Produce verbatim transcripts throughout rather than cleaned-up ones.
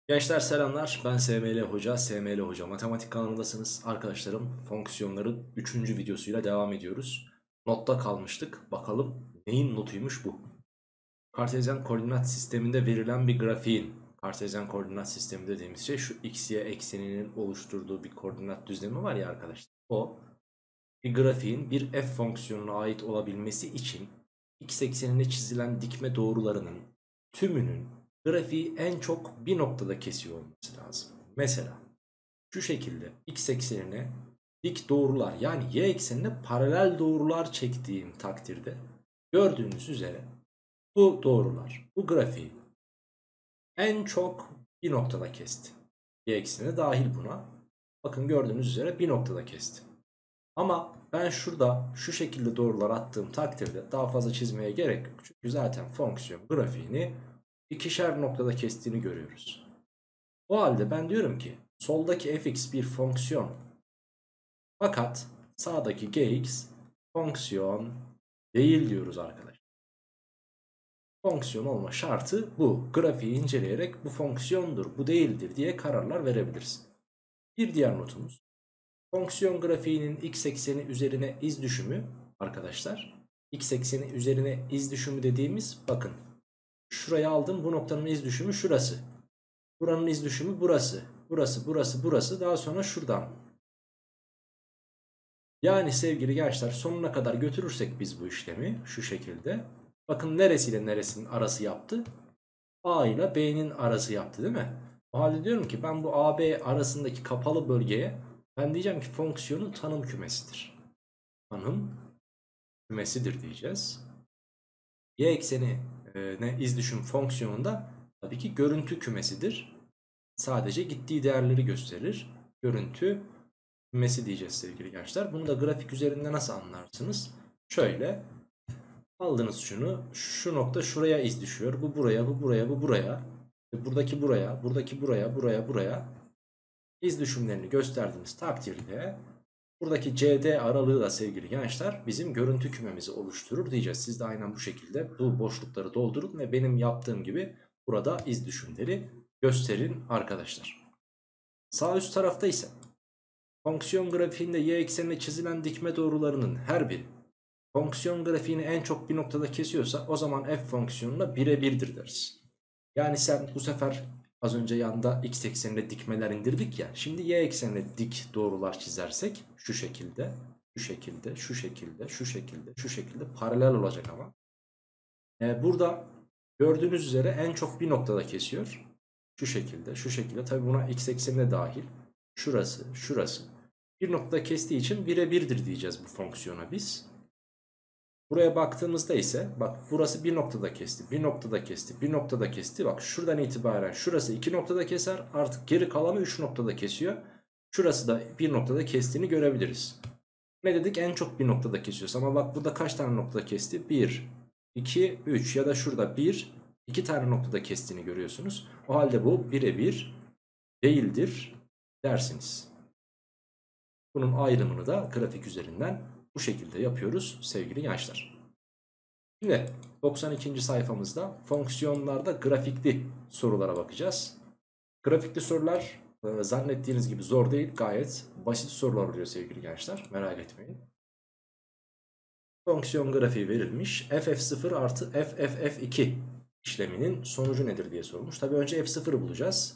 Gençler selamlar, ben S M L Hoca, S M L Hoca Matematik kanalındasınız. Arkadaşlarım, fonksiyonların üçüncü videosuyla devam ediyoruz. Notta kalmıştık, bakalım neyin notuymuş bu? Kartezyen koordinat sisteminde verilen bir grafiğin, Kartezyen koordinat sistemi dediğimiz şey şu x y ekseninin oluşturduğu bir koordinat düzlemi var ya arkadaşlar. O bir grafiğin bir f fonksiyonuna ait olabilmesi için x eksenine çizilen dikme doğrularının tümünün grafiği en çok bir noktada kesiyor olması lazım. Mesela şu şekilde x eksenine dik doğrular yani y eksenine paralel doğrular çektiğim takdirde gördüğünüz üzere bu doğrular bu grafiği en çok bir noktada kesti. Y ekseni dahil buna. Bakın gördüğünüz üzere bir noktada kesti. Ama ben şurada şu şekilde doğrular attığım takdirde daha fazla çizmeye gerek yok. Çünkü zaten fonksiyon grafiğini ikişer noktada kestiğini görüyoruz. O halde ben diyorum ki soldaki fx bir fonksiyon fakat sağdaki gx fonksiyon değil diyoruz arkadaşlar. Fonksiyon olma şartı bu. Grafiği inceleyerek bu fonksiyondur, bu değildir diye kararlar verebilirsin. Bir diğer notumuz. Fonksiyon grafiğinin x ekseni üzerine iz düşümü arkadaşlar. X ekseni üzerine iz düşümü dediğimiz bakın. Şuraya aldım, bu noktanın iz düşümü şurası. Buranın iz düşümü burası. Burası, burası, burası. Daha sonra şuradan. Yani sevgili gençler sonuna kadar götürürsek biz bu işlemi şu şekilde. Bakın neresiyle neresinin arası yaptı? A ile B'nin arası yaptı değil mi? O halde diyorum ki ben bu A B arasındaki kapalı bölgeye ben diyeceğim ki fonksiyonun tanım kümesidir. Tanım kümesidir diyeceğiz. Y ekseni e, ne iz düşüm fonksiyonunda tabii ki görüntü kümesidir. Sadece gittiği değerleri gösterir. Görüntü kümesi diyeceğiz sevgili gençler. Bunu da grafik üzerinde nasıl anlarsınız? Şöyle aldınız şunu. Şu nokta şuraya iz düşüyor. Bu buraya, bu buraya, bu buraya. Buradaki buraya, buradaki buraya, buraya, buraya. İz düşümlerini gösterdiğiniz takdirde buradaki C D aralığı da sevgili gençler bizim görüntü kümemizi oluşturur diyeceğiz. Siz de aynen bu şekilde bu boşlukları doldurun ve benim yaptığım gibi burada iz düşümleri gösterin arkadaşlar. Sağ üst tarafta ise fonksiyon grafiğinde y eksenine çizilen dikme doğrularının her biri fonksiyon grafiğini en çok bir noktada kesiyorsa o zaman f fonksiyonuna birebirdir deriz. Yani sen bu sefer az önce yanda x eksenine dikmeler indirdik ya. Şimdi y eksenine dik doğrular çizersek şu şekilde, şu şekilde, şu şekilde, şu şekilde, şu şekilde paralel olacak ama. Ee, burada gördüğünüz üzere en çok bir noktada kesiyor. Şu şekilde, şu şekilde. Tabi buna x eksenine dahil. Şurası, şurası. Bir noktada kestiği için birebirdir diyeceğiz bu fonksiyona biz. Buraya baktığımızda ise bak burası bir noktada kesti, bir noktada kesti, bir noktada kesti. Bak şuradan itibaren şurası iki noktada keser, artık geri kalanı üç noktada kesiyor. Şurası da bir noktada kestiğini görebiliriz. Ne dedik? En çok bir noktada kesiyoruz. Ama bak burada kaç tane noktada kesti? bir, iki, üç ya da şurada bir, iki tane noktada kestiğini görüyorsunuz. O halde bu birebir değildir dersiniz. Bunun ayrımını da grafik üzerinden bu şekilde yapıyoruz sevgili gençler. Şimdi doksan ikinci sayfamızda fonksiyonlarda grafikli sorulara bakacağız. Grafikli sorular e, zannettiğiniz gibi zor değil, gayet basit sorular oluyor sevgili gençler, merak etmeyin. Fonksiyon grafiği verilmiş, f f sıfır artı f f f iki işleminin sonucu nedir diye sorulmuş. Tabi önce f sıfırı bulacağız.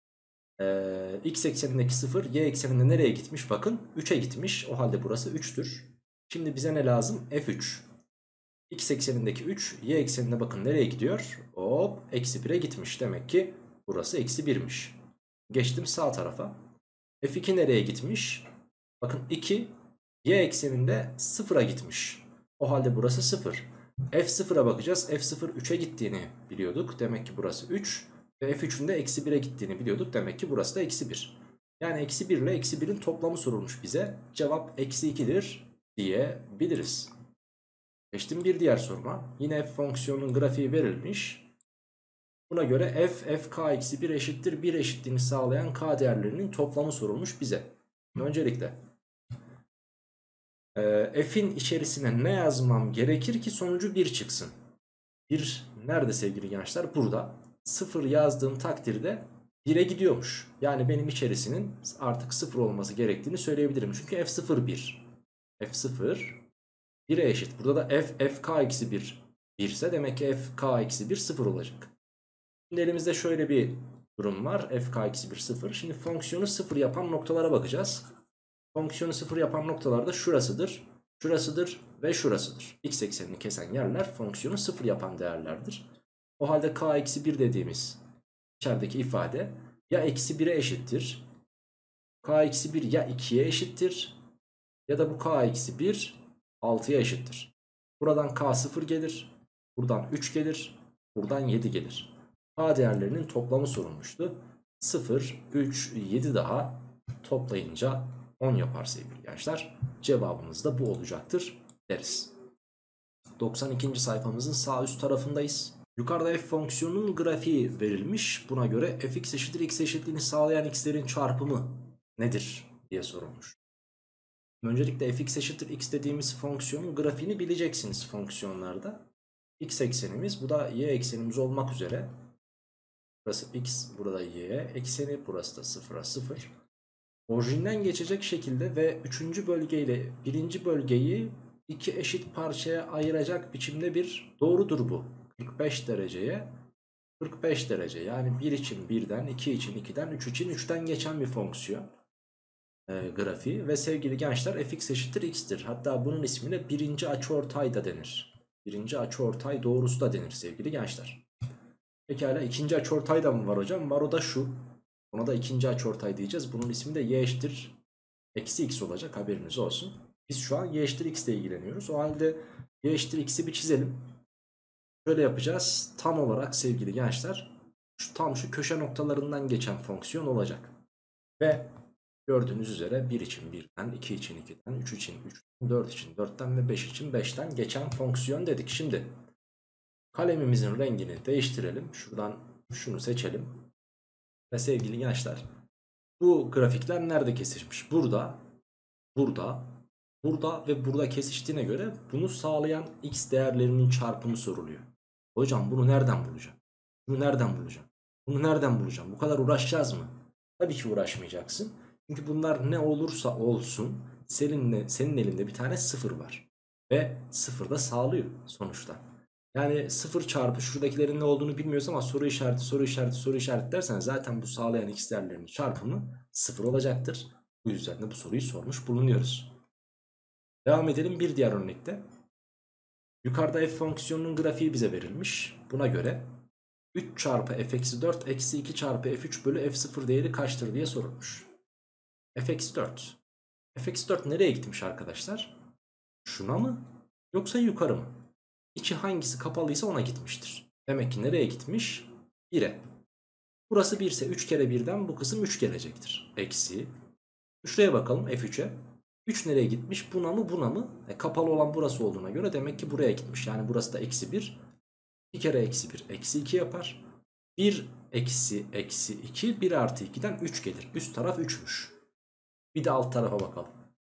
Ee, x eksenindeki sıfır y ekseninde nereye gitmiş? Bakın üçe gitmiş, o halde burası üçtür. Şimdi bize ne lazım? f üç. X eksenindeki üç, y ekseninde bakın nereye gidiyor? Hop, eksi bire gitmiş. Demek ki burası eksi birmiş. Geçtim sağ tarafa. f iki nereye gitmiş? Bakın iki, y ekseninde sıfıra gitmiş. O halde burası sıfır. f sıfıra bakacağız. f sıfır üçe gittiğini biliyorduk. Demek ki burası üç. Ve f üçün de eksi bire gittiğini biliyorduk. Demek ki burası da eksi bir. Yani eksi bir ile eksi birin toplamı sorulmuş bize. Cevap eksi ikidir diyebiliriz. Geçtim bir diğer soruma. Yine f fonksiyonunun grafiği verilmiş. Buna göre f, fk bir eşittir bir eşitliğini sağlayan k değerlerinin toplamı sorulmuş bize. Öncelikle e, f'in içerisine ne yazmam gerekir ki sonucu bir çıksın? bir nerede sevgili gençler? Burada. sıfır yazdığım takdirde bire gidiyormuş. Yani benim içerisinin artık sıfır olması gerektiğini söyleyebilirim. Çünkü f sıfır bir. f sıfır bire eşit. Burada da f fk eksi bir bir ise demek ki fk eksi bir sıfır olacak. Şimdi elimizde şöyle bir durum var. Fk eksi bir sıfır. Şimdi fonksiyonu sıfır yapan noktalara bakacağız. Fonksiyonu sıfır yapan noktalar da şurasıdır, şurasıdır ve şurasıdır. X eksenini kesen yerler fonksiyonu sıfır yapan değerlerdir. O halde k eksi bir dediğimiz içerideki ifade ya eksi bire eşittir, k eksi bir ya ikiye eşittir ya da bu k eksi bir altıya eşittir. Buradan k sıfır gelir, buradan üç gelir, buradan yedi gelir. K değerlerinin toplamı sorulmuştu. sıfır, üç, yedi daha toplayınca on yapar sevgili gençler. Cevabımız da bu olacaktır deriz. doksan ikinci sayfamızın sağ üst tarafındayız. Yukarıda f fonksiyonunun grafiği verilmiş. Buna göre fx eşittir x eşitliğini sağlayan x'lerin çarpımı nedir diye sorulmuş. Öncelikle fx eşittir x dediğimiz fonksiyonun grafiğini bileceksiniz fonksiyonlarda. X eksenimiz, bu da y eksenimiz olmak üzere. Burası x, burada y ekseni, burası da sıfıra sıfır. Orijinden geçecek şekilde ve üçüncü bölgeyle birinci bölgeyi iki eşit parçaya ayıracak biçimde bir doğrudur bu. kırk beş dereceye kırk beş derece, yani bir için birden, iki için ikiden, üç için üçten geçen bir fonksiyon e, grafiği ve sevgili gençler fx eşittir x'tir. Hatta bunun ismine birinci açıortay da denir. Birinci açıortay doğrusu da denir sevgili gençler. Pekala, ikinci açıortay da mı var hocam? Var, o da şu. Ona da ikinci açıortay diyeceğiz. Bunun ismi de y eşittir eksi x olacak, haberiniz olsun. Biz şu an y eşittir x ile ilgileniyoruz. O halde y eşittir x'i bir çizelim. Şöyle yapacağız. Tam olarak sevgili gençler şu, tam şu köşe noktalarından geçen fonksiyon olacak. Ve gördüğünüz üzere bir için birden, iki için ikiden, üç için üçten, dört için dörtten ve beş için beşten geçen fonksiyon dedik. Şimdi kalemimizin rengini değiştirelim. Şuradan şunu seçelim. Ve sevgili gençler, bu grafikler nerede kesişmiş? Burada, burada, burada ve burada kesiştiğine göre bunu sağlayan x değerlerinin çarpımı soruluyor. Hocam bunu nereden bulacağım? Bunu nereden bulacağım? Bunu nereden bulacağım? Bu kadar uğraşacağız mı? Tabii ki uğraşmayacaksın. Çünkü bunlar ne olursa olsun senin, senin elinde bir tane sıfır var. Ve sıfır da sağlıyor sonuçta. Yani sıfır çarpı şuradakilerin ne olduğunu bilmiyoruz ama soru işareti, soru işareti, soru işareti dersen zaten bu sağlayan x değerlerinin çarpımı sıfır olacaktır. Bu yüzden de bu soruyu sormuş bulunuyoruz. Devam edelim bir diğer örnekte. Yukarıda f fonksiyonunun grafiği bize verilmiş. Buna göre üç çarpı f eksi dört eksi iki çarpı f üç bölü f sıfır değeri kaçtır diye sorulmuş. F eksi dört. F eksi dört nereye gitmiş arkadaşlar? Şuna mı yoksa yukarı mı? İçi hangisi kapalıysa ona gitmiştir. Demek ki nereye gitmiş? bire. Burası bir ise üç kere birden bu kısım üç gelecektir. Eksi. Şuraya bakalım f üçe. üç nereye gitmiş? Buna mı buna mı? E, kapalı olan burası olduğuna göre demek ki buraya gitmiş. Yani burası da eksi bir. iki kere eksi bir eksi iki yapar. bir eksi eksi iki, bir artı ikiden üç gelir. Üst taraf üçmüş. Bir de alt tarafa bakalım.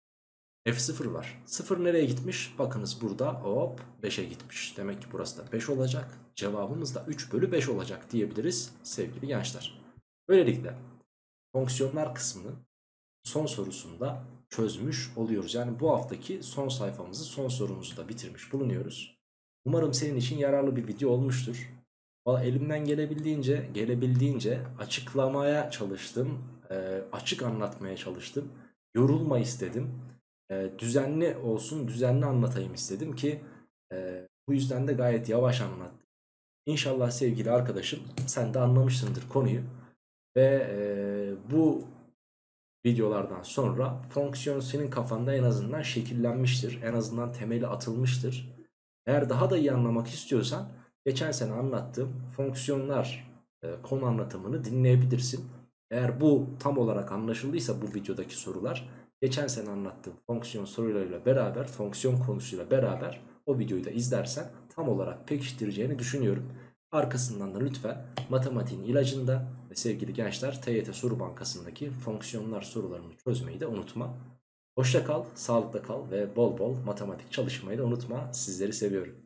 f sıfır var. sıfır nereye gitmiş? Bakınız burada hop beşe gitmiş. Demek ki burası da beş olacak. Cevabımız da üç bölü beş olacak diyebiliriz sevgili gençler. Böylelikle fonksiyonlar kısmının son sorusunda çözmüş oluyoruz. Yani bu haftaki son sayfamızı, son sorumuzu da bitirmiş bulunuyoruz. Umarım senin için yararlı bir video olmuştur. Valla elimden gelebildiğince, gelebildiğince açıklamaya çalıştım. E, açık anlatmaya çalıştım. Yorulma istedim. E, düzenli olsun, düzenli anlatayım istedim ki e, bu yüzden de gayet yavaş anlattım. İnşallah sevgili arkadaşım sen de anlamışsındır konuyu. Ve e, bu videolardan sonra fonksiyon senin kafanda en azından şekillenmiştir. En azından temeli atılmıştır. Eğer daha da iyi anlamak istiyorsan geçen sene anlattığım fonksiyonlar e, konu anlatımını dinleyebilirsin. Eğer bu tam olarak anlaşıldıysa bu videodaki sorular, geçen sene anlattığım fonksiyon sorularıyla beraber, fonksiyon konusuyla beraber o videoyu da izlersen tam olarak pekiştireceğini düşünüyorum. Arkasından da lütfen matematiğin ilacında ve sevgili gençler T Y T Soru Bankası'ndaki fonksiyonlar sorularını çözmeyi de unutma. Hoşça kal, sağlıkla kal ve bol bol matematik çalışmayı da unutma. Sizleri seviyorum.